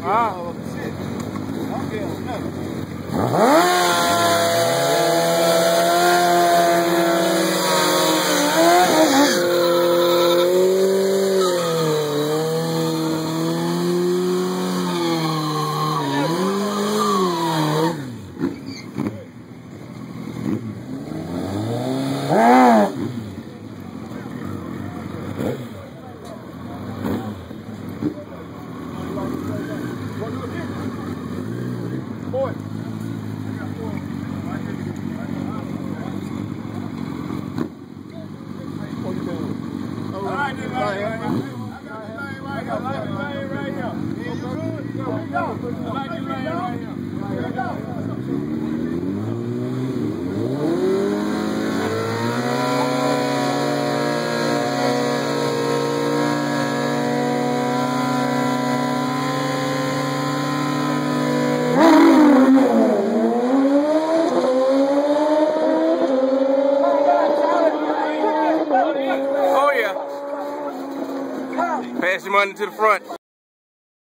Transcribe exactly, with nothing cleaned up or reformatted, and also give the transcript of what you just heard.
Oh, shit. Okay, boy. All right, right here. I got right here, right here. You good? Here we go. I like you right here, right here. Here we go. Oh yeah. Pass your money to the front.